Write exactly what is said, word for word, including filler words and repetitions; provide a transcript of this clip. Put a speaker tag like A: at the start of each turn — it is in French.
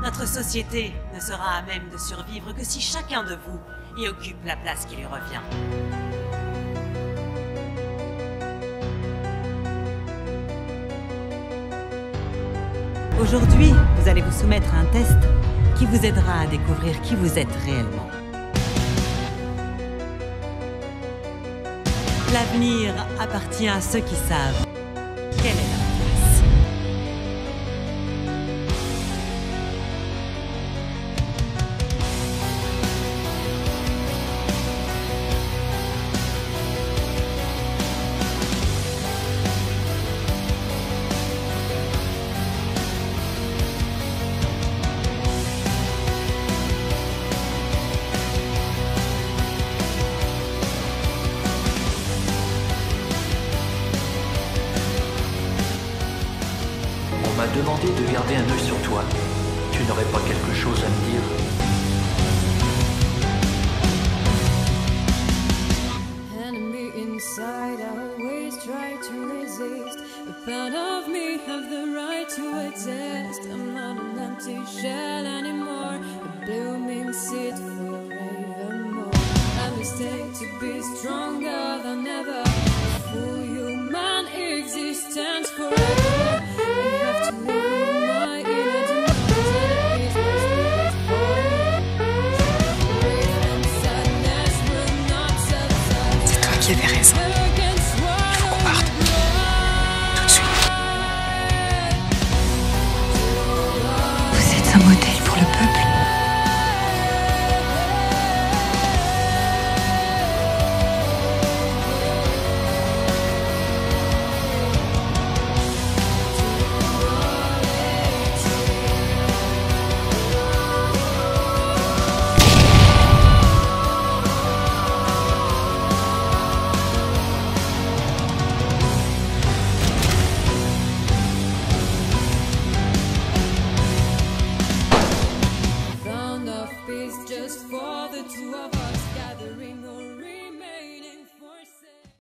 A: Notre société ne sera à même de survivre que si chacun de vous y occupe la place qui lui revient. Aujourd'hui, vous allez vous soumettre à un test qui vous aidera à découvrir qui vous êtes réellement. L'avenir appartient à ceux qui savent quelle est leur place.
B: On m'a demandé de garder un œil sur toi. Tu n'aurais pas quelque chose à me dire?
C: Enemy inside, I always try to resist. A part of me have the right to exist. I'm not an empty shell anymore, a blooming seed forevermore. A mistake to be stronger than ever. Full human existence forever.
D: Qui avait raison. Il faut qu'on parte. Tout de suite. Vous êtes un modèle.